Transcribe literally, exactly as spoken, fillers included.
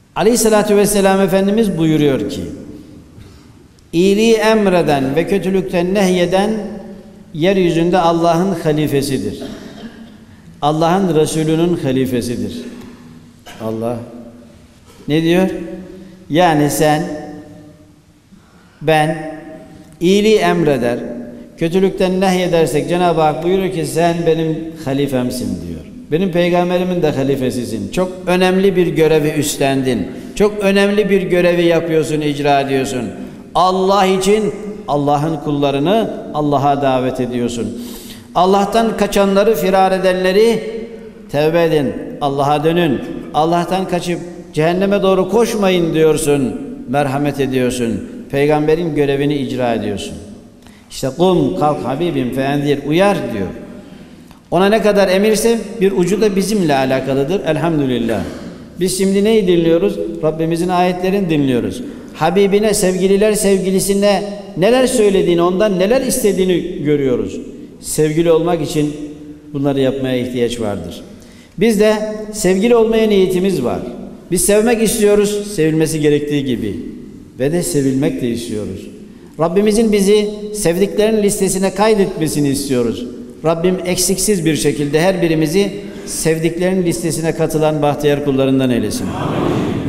Aleyhissalatü vesselam Efendimiz buyuruyor ki, İyiliği emreden ve kötülükten nehyeden yeryüzünde Allah'ın halifesidir. Allah'ın Resulü'nün halifesidir. Allah ne diyor? Yani sen, ben iyiliği emreder, kötülükten nehyedersek Cenab-ı Hak buyuruyor ki sen benim halifemsin diyor. Benim peygamberimin de halifesisin. Çok önemli bir görevi üstlendin. Çok önemli bir görevi yapıyorsun, icra ediyorsun. Allah için Allah'ın kullarını Allah'a davet ediyorsun. Allah'tan kaçanları, firar edenleri tevbe edin, Allah'a dönün. Allah'tan kaçıp cehenneme doğru koşmayın diyorsun. Merhamet ediyorsun. Peygamberin görevini icra ediyorsun. İşte kum kalk Habibim feendir, uyar diyor. Ona ne kadar emirse bir ucu da bizimle alakalıdır. Elhamdülillah. Biz şimdi neyi dinliyoruz? Rabbimizin ayetlerini dinliyoruz. Habibine, sevgililer sevgilisine neler söylediğini, ondan neler istediğini görüyoruz. Sevgili olmak için bunları yapmaya ihtiyaç vardır. Biz de sevgili olmaya niyetimiz var. Biz sevmek istiyoruz, sevilmesi gerektiği gibi. Ve de sevilmek de istiyoruz. Rabbimizin bizi sevdiklerinin listesine kaydetmesini istiyoruz. Rabbim eksiksiz bir şekilde her birimizi sevdiklerinin listesine katılan bahtiyar kullarından eylesin. Amin.